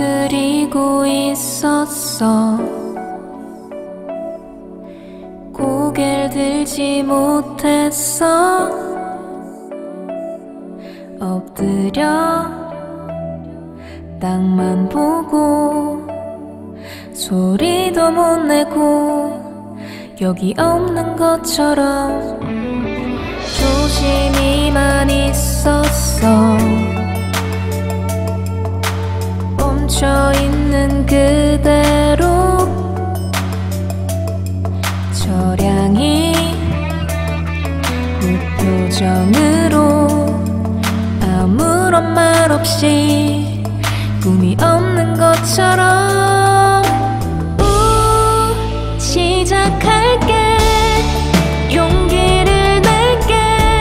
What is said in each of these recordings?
그리고 있었어. 고개를 들지 못했어. 엎드려 땅만 보고 소리도 못 내고 여기 없는 것처럼 조심히만 있었어. 멈춰있는 그대로 저량이 무표정으로 아무런 말 없이 꿈이 없는 것처럼 시작할게. 용기를 낼게.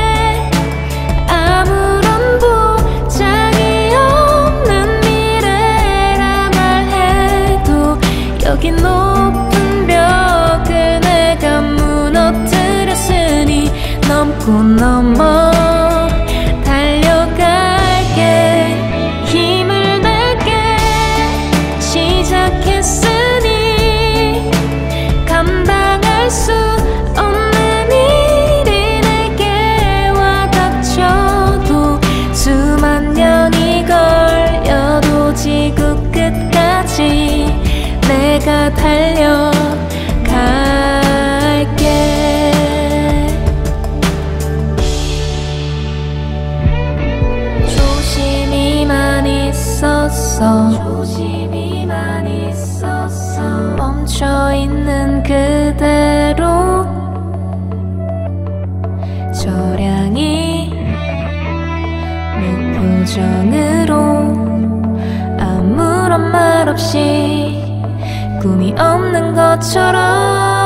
아무런 보장이 없는 미래라 말해도 여기 높은 벽을 내가 무너뜨렸으니 넘고 넘어 달려갈게. 힘을 낼게. 시작했으니 감당할 수 없는 일이 내게 와닥쳐도 수만 년이 걸려도 지구 끝까지 내가 달려갈게. 조심히만 있었어. 멈춰있는 그대로 저량이 무표정으로 아무런 말 없이 꿈이 없는 것처럼